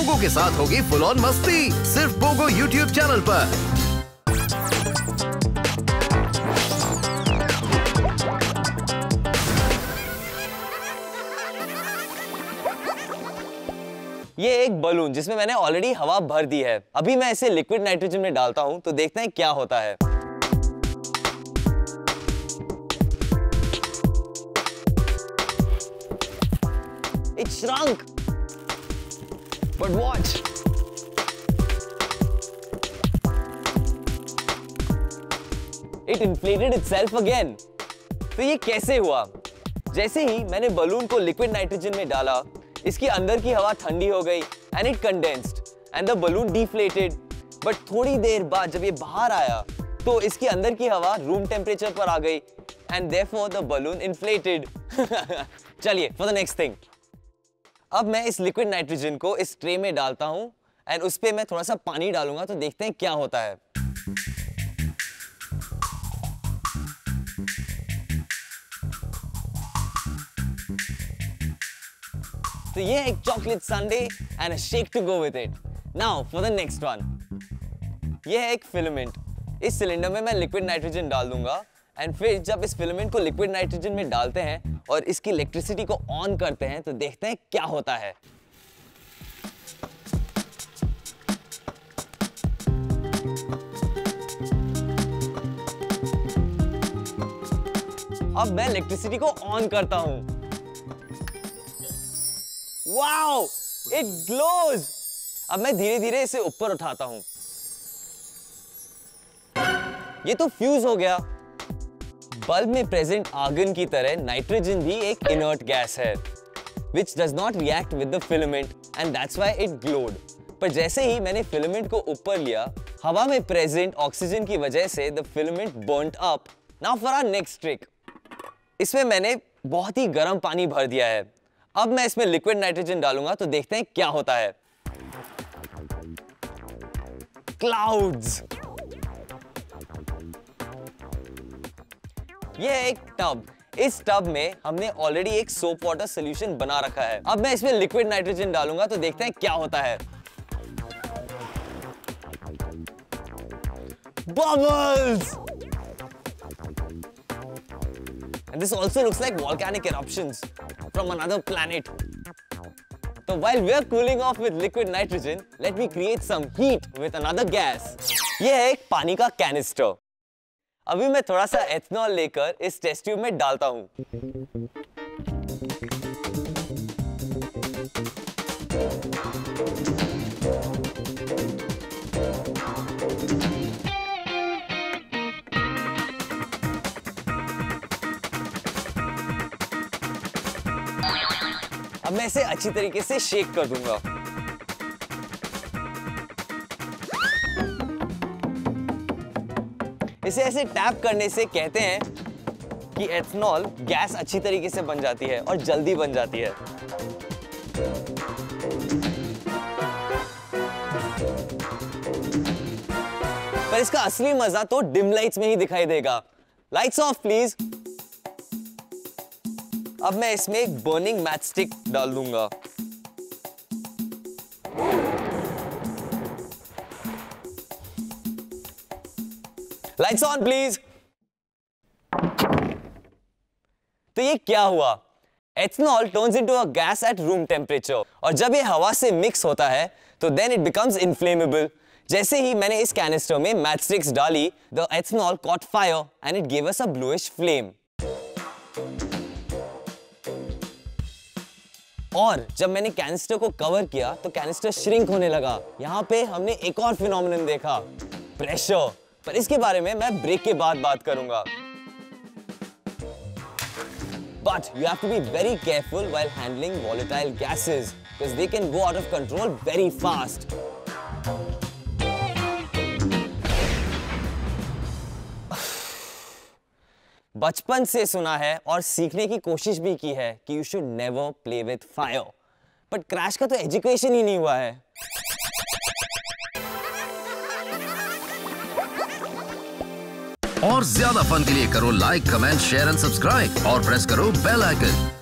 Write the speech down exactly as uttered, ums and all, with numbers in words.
Pogo के साथ होगी फुल ऑन मस्ती, सिर्फ पोगो यूट्यूब चैनल पर। ये एक बलून जिसमें मैंने ऑलरेडी हवा भर दी है। अभी मैं इसे लिक्विड नाइट्रोजन में डालता हूं तो देखते हैं क्या होता है। It shrunk. But watch. It inflated itself again. तो ये कैसे हुआ? जैसे ही मैंने बलून को लिक्विड नाइट्रोजन में डाला, इसकी अंदर की हवा ठंडी हो गई and it condensed and the balloon deflated. But थोड़ी देर बाद जब ये बाहर आया तो इसकी अंदर की हवा रूम टेम्परेचर पर आ गई and therefore the balloon inflated. चलिए for the next thing. अब मैं इस लिक्विड नाइट्रोजन को इस ट्रे में डालता हूं एंड उस पे मैं थोड़ा सा पानी डालूंगा तो देखते हैं क्या होता है। तो ये एक chocolate sundae and a shake to go with it. Now for the next one. ये है एक फिलामेंट। इस सिलेंडर में मैं लिक्विड नाइट्रोजन डाल दूंगा एंड फिर जब इस फिलामेंट को लिक्विड नाइट्रोजन में डालते हैं और इसकी इलेक्ट्रिसिटी को ऑन करते हैं तो देखते हैं क्या होता है। अब मैं इलेक्ट्रिसिटी को ऑन करता हूं। Wow, it glows. अब मैं धीरे धीरे इसे ऊपर उठाता हूं। ये तो फ्यूज हो गया। बल्ब में प्रेजेंट आर्गन की तरह नाइट्रोजन भी एक इनर्ट गैस है which does not react with the filament and that's why it glowed. पर जैसे ही मैंने फिलामेंट को ऊपर लिया, हवा में प्रेजेंट ऑक्सीजन की वजह से the filament burnt up. Now for our next trick. इसमें मैंने बहुत ही गर्म पानी भर दिया है। अब मैं इसमें लिक्विड नाइट्रोजन डालूंगा तो देखते हैं क्या होता है। क्लाउड्स। ये है एक टब। इस टब में हमने ऑलरेडी एक सोप वाटर सॉल्यूशन बना रखा है। अब मैं इसमें लिक्विड नाइट्रोजन डालूंगा तो देखते हैं क्या होता है। Bubbles. And this also looks like volcanic eruptions from another planet. So while we are cooling off with liquid nitrogen, let me create some heat with another gas. ये है एक पानी का कैनिस्टर। अभी मैं थोड़ा सा एथनॉल लेकर इस टेस्ट ट्यूब में डालता हूं। अब मैं इसे अच्छी तरीके से शेक कर दूंगा। इसे ऐसे टैप करने से कहते हैं कि एथनॉल गैस अच्छी तरीके से बन जाती है और जल्दी बन जाती है। पर इसका असली मजा तो डिम लाइट्स में ही दिखाई देगा। Lights off please. अब मैं इसमें एक बर्निंग मैच स्टिक डाल दूंगा। Lights on please. तो ये क्या हुआ? Ethanol turns into a gas at room temperature और जब ये हवा से मिक्स होता है तो देन इट बिकम्स इनफ्लेमेबल। जैसे ही मैंने इस कैनिस्टर में मैच स्टिक्स डाली, the ethanol caught fire and it give us a bluish flame. और जब मैंने कैनिस्टर को कवर किया तो कैनिस्टर श्रिंक होने लगा। यहाँ पे हमने एक और फिनोमेनन देखा, प्रेशर। पर इसके बारे में मैं ब्रेक के बाद बात करूंगा। But you have to be very careful while handling volatile gases because they can go out of control very fast. बचपन से सुना है और सीखने की कोशिश भी की है कि you should never play with fire. But crash का तो एजुकेशन ही नहीं हुआ है। और ज्यादा फन के लिए करो like, comment, share and subscribe और प्रेस करो बेल आइकन।